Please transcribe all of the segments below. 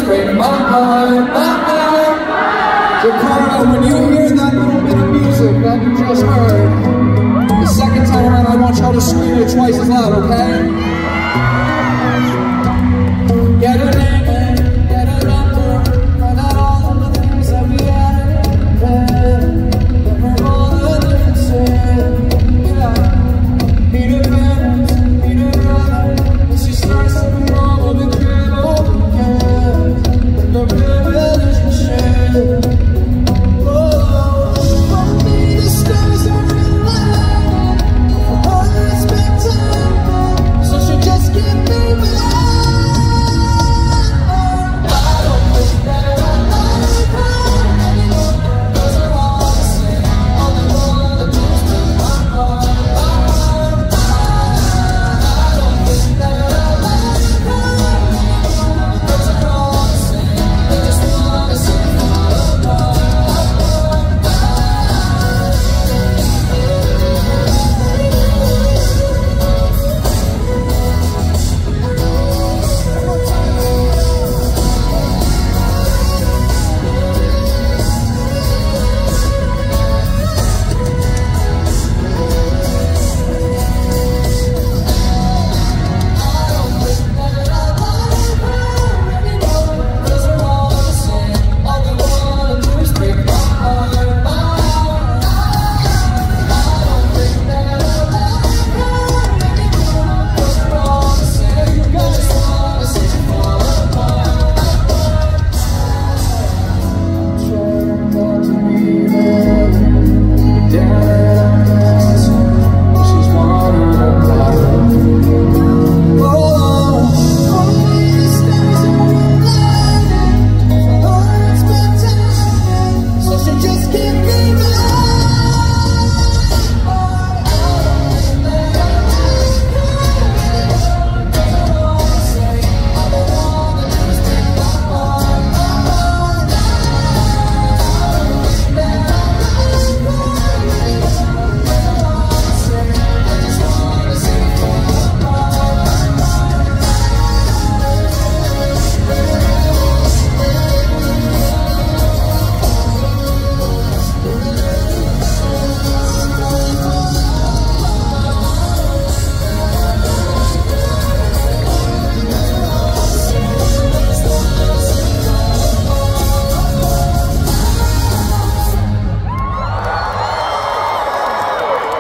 break my heart, my heart. So Carla, when you hear that little bit of music that you just heard, the second time around I want y'all to scream it twice as loud, okay? Get her name in, get her number, find out all of the things that we had. Let her all the differences, yeah. Meet her parents, meet her brother, and she starts to come all of the crib over again. With the privilege and shit.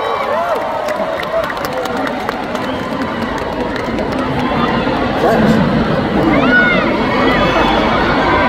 Thanks.